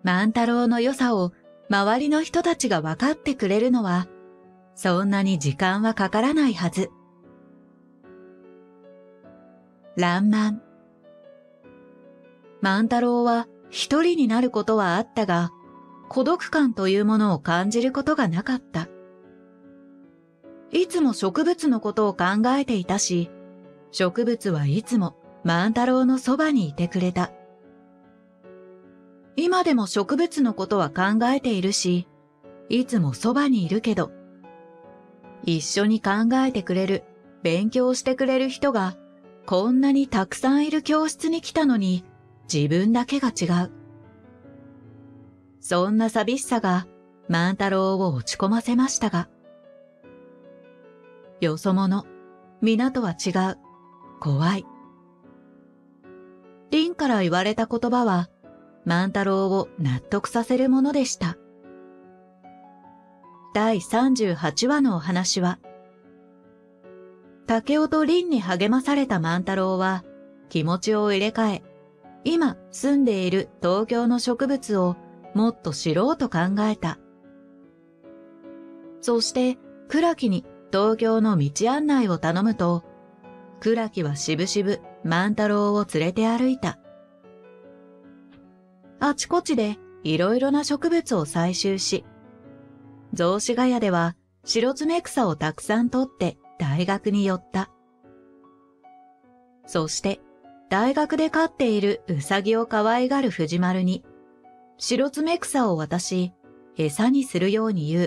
万太郎の良さを周りの人たちが分かってくれるのは、そんなに時間はかからないはず。らんまん。万太郎は一人になることはあったが、孤独感というものを感じることがなかった。いつも植物のことを考えていたし、植物はいつも万太郎のそばにいてくれた。今でも植物のことは考えているし、いつもそばにいるけど、一緒に考えてくれる、勉強してくれる人がこんなにたくさんいる教室に来たのに自分だけが違う。そんな寂しさが万太郎を落ち込ませましたが、よそ者、皆とは違う、怖い。凛から言われた言葉は万太郎を納得させるものでした。第38話のお話は、竹雄と凛に励まされた万太郎は気持ちを入れ替え、今住んでいる東京の植物をもっと知ろうと考えた。そして倉木に東京の道案内を頼むと、倉木はしぶしぶ万太郎を連れて歩いた。あちこちでいろいろな植物を採集し、雑司ヶ谷では白爪草をたくさん取って大学に寄った。そして大学で飼っているうさぎを可愛がる藤丸に白爪草を渡し餌にするように言う。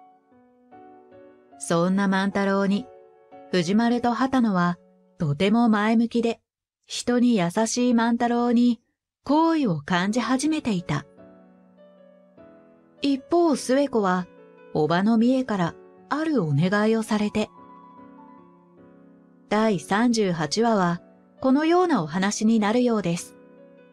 そんな万太郎に藤丸と畑野はとても前向きで人に優しい万太郎に好意を感じ始めていた。一方寿恵子は叔母の三重からあるお願いをされて、第38話はこのようなお話になるようです。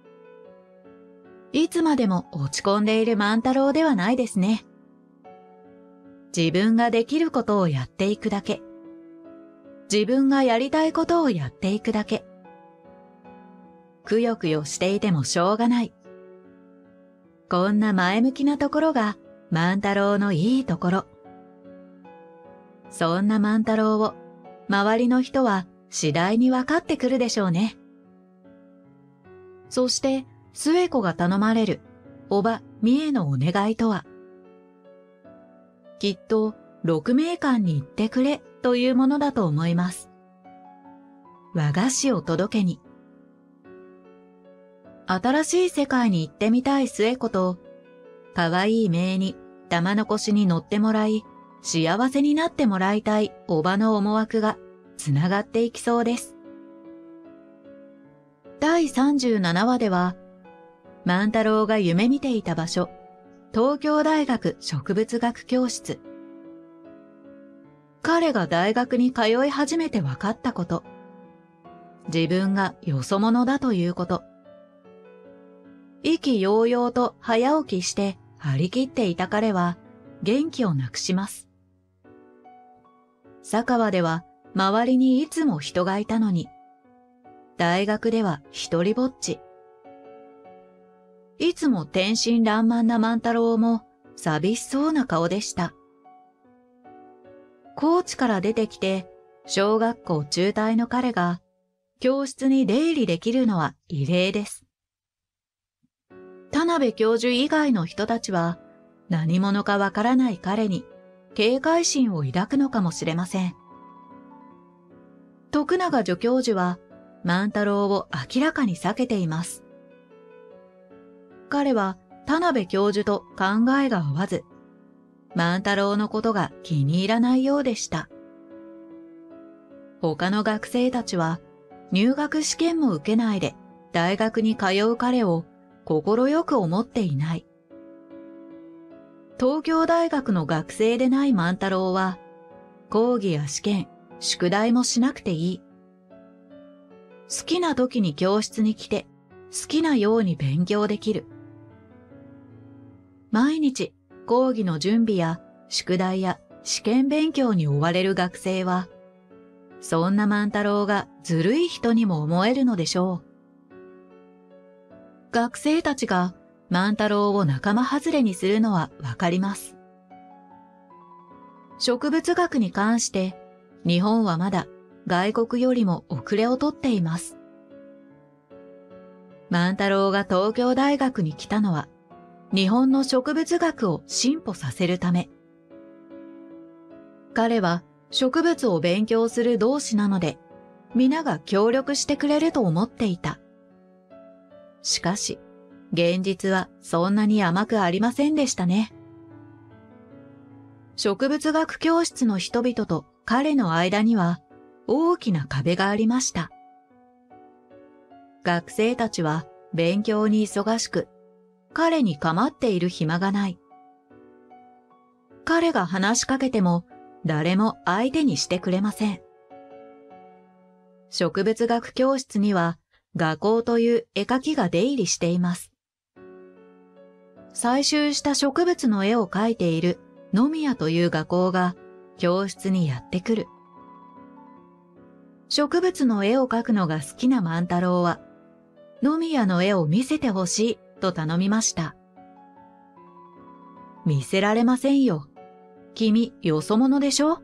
いつまでも落ち込んでいる万太郎ではないですね。自分ができることをやっていくだけ。自分がやりたいことをやっていくだけ。くよくよしていてもしょうがない。こんな前向きなところが万太郎のいいところ。そんな万太郎を周りの人は次第にわかってくるでしょうね。そして寿恵子が頼まれる叔母三重のお願いとは、きっと鹿鳴館に行ってくれというものだと思います。和菓子を届けに。新しい世界に行ってみたい寿恵子と、かわいい姪に玉のこしに乗ってもらい、幸せになってもらいたい叔母の思惑がつながっていきそうです。第37話では、万太郎が夢見ていた場所、東京大学植物学教室。彼が大学に通い始めて分かったこと。自分がよそ者だということ。意気揚々と早起きして張り切っていた彼は元気をなくします。佐川では周りにいつも人がいたのに、大学では一人ぼっち。いつも天真爛漫な万太郎も寂しそうな顔でした。高知から出てきて小学校中退の彼が教室に出入りできるのは異例です。田辺教授以外の人たちは何者かわからない彼に警戒心を抱くのかもしれません。徳永助教授は万太郎を明らかに避けています。彼は田辺教授と考えが合わず、万太郎のことが気に入らないようでした。他の学生たちは入学試験も受けないで大学に通う彼を快く思っていない。東京大学の学生でない万太郎は講義や試験、宿題もしなくていい。好きな時に教室に来て好きなように勉強できる。毎日講義の準備や宿題や試験勉強に追われる学生は、そんな万太郎がずるい人にも思えるのでしょう。学生たちが万太郎を仲間外れにするのはわかります。植物学に関して、日本はまだ外国よりも遅れをとっています。万太郎が東京大学に来たのは、日本の植物学を進歩させるため。彼は植物を勉強する同志なので、皆が協力してくれると思っていた。しかし、現実はそんなに甘くありませんでしたね。植物学教室の人々と彼の間には大きな壁がありました。学生たちは勉強に忙しく、彼に構っている暇がない。彼が話しかけても誰も相手にしてくれません。植物学教室には画工という絵描きが出入りしています。採集した植物の絵を描いている野宮という画工が教室にやってくる。植物の絵を描くのが好きな万太郎は、野宮の絵を見せてほしいと頼みました。見せられませんよ。君、よそ者でしょ？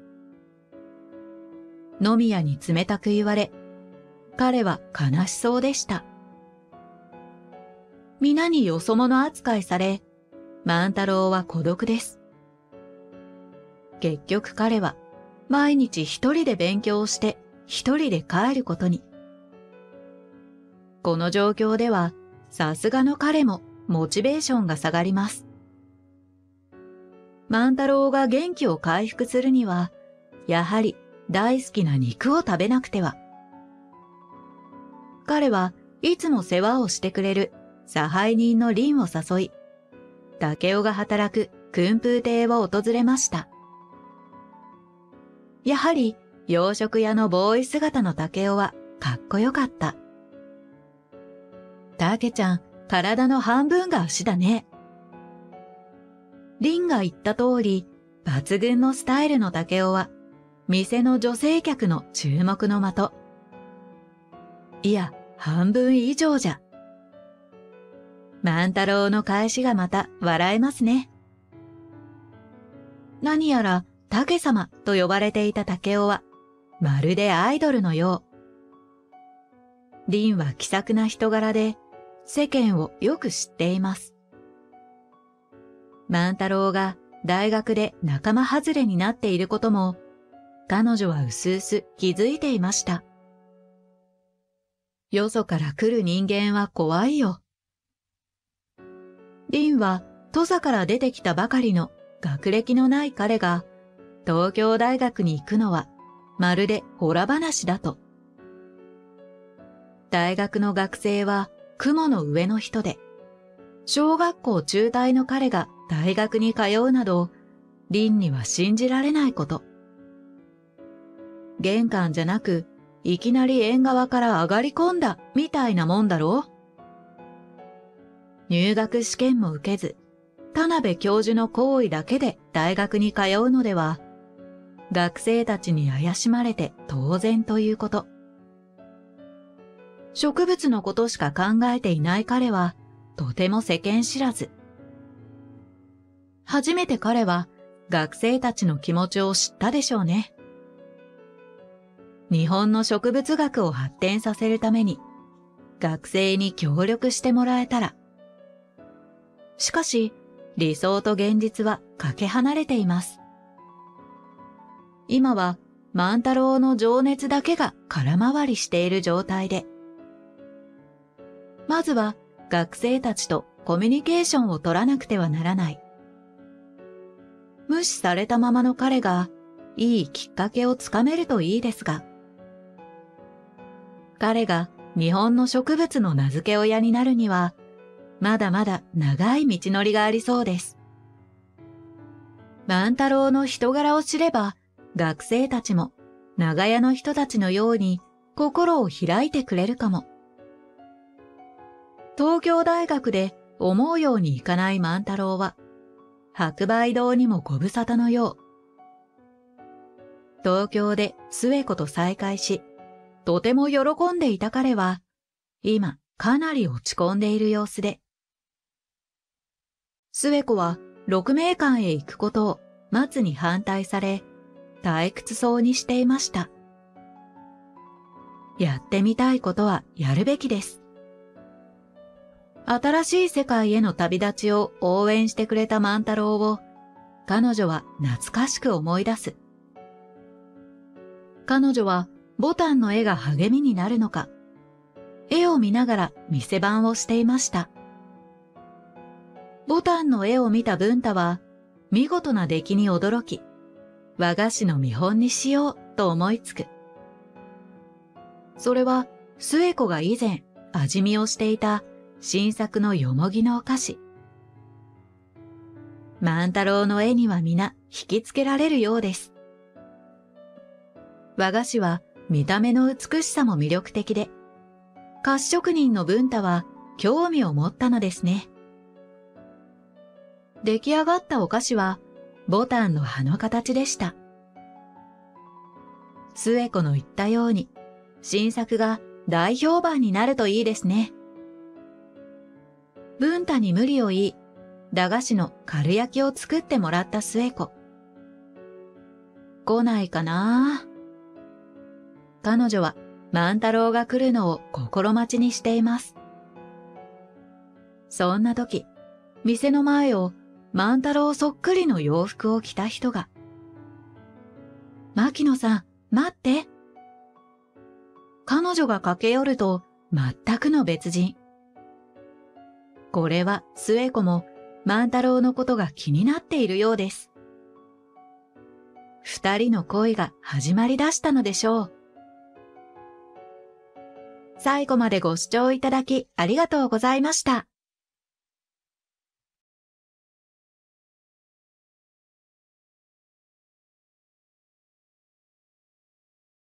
野宮に冷たく言われ、彼は悲しそうでした。皆によそ者扱いされ、万太郎は孤独です。結局彼は毎日一人で勉強して一人で帰ることに。この状況ではさすがの彼もモチベーションが下がります。万太郎が元気を回復するには、やはり大好きな肉を食べなくては。彼はいつも世話をしてくれる差配人の凛を誘い、竹雄が働く訓風亭を訪れました。やはり洋食屋のボーイ姿の竹雄はかっこよかった。竹ちゃん、体の半分が足だね。凛が言った通り、抜群のスタイルの竹雄は、店の女性客の注目の的。いや、半分以上じゃ。万太郎の返しがまた笑えますね。何やら竹様と呼ばれていた竹雄は、まるでアイドルのよう。凛は気さくな人柄で、世間をよく知っています。万太郎が大学で仲間外れになっていることも、彼女はうすうす気づいていました。よそから来る人間は怖いよ。凛は土佐から出てきたばかりの学歴のない彼が東京大学に行くのはまるでほら話だと。大学の学生は雲の上の人で、小学校中退の彼が大学に通うなど、凛には信じられないこと。玄関じゃなく、いきなり縁側から上がり込んだみたいなもんだろう。入学試験も受けず、田辺教授の好意だけで大学に通うのでは、学生たちに怪しまれて当然ということ。植物のことしか考えていない彼は、とても世間知らず。初めて彼は学生たちの気持ちを知ったでしょうね。日本の植物学を発展させるために学生に協力してもらえたら。しかし理想と現実はかけ離れています。今は万太郎の情熱だけが空回りしている状態で。まずは学生たちとコミュニケーションを取らなくてはならない。無視されたままの彼がいいきっかけをつかめるといいですが。彼が日本の植物の名付け親になるには、まだまだ長い道のりがありそうです。万太郎の人柄を知れば、学生たちも長屋の人たちのように心を開いてくれるかも。東京大学で思うようにいかない万太郎は、白梅堂にもご無沙汰のよう。東京で末子と再会し、とても喜んでいた彼は、今かなり落ち込んでいる様子で、 末子は鹿鳴館へ行くことを松に反対され、退屈そうにしていました。やってみたいことはやるべきです。新しい世界への旅立ちを応援してくれた万太郎を、彼女は懐かしく思い出す。彼女はボタンの絵が励みになるのか、絵を見ながら店番をしていました。ボタンの絵を見た文太は、見事な出来に驚き、和菓子の見本にしようと思いつく。それは、末子が以前味見をしていた新作のよもぎのお菓子。万太郎の絵には皆引きつけられるようです。和菓子は見た目の美しさも魅力的で、菓子職人の文太は興味を持ったのですね。出来上がったお菓子はボタンの葉の形でした。末子の言ったように、新作が大評判になるといいですね。文太に無理を言い、駄菓子の軽焼きを作ってもらった末子。来ないかな？彼女は万太郎が来るのを心待ちにしています。そんな時、店の前を万太郎そっくりの洋服を着た人が。牧野さん、待って。彼女が駆け寄ると全くの別人。これは末子も万太郎のことが気になっているようです。二人の恋が始まりだしたのでしょう。最後までご視聴いただきありがとうございました。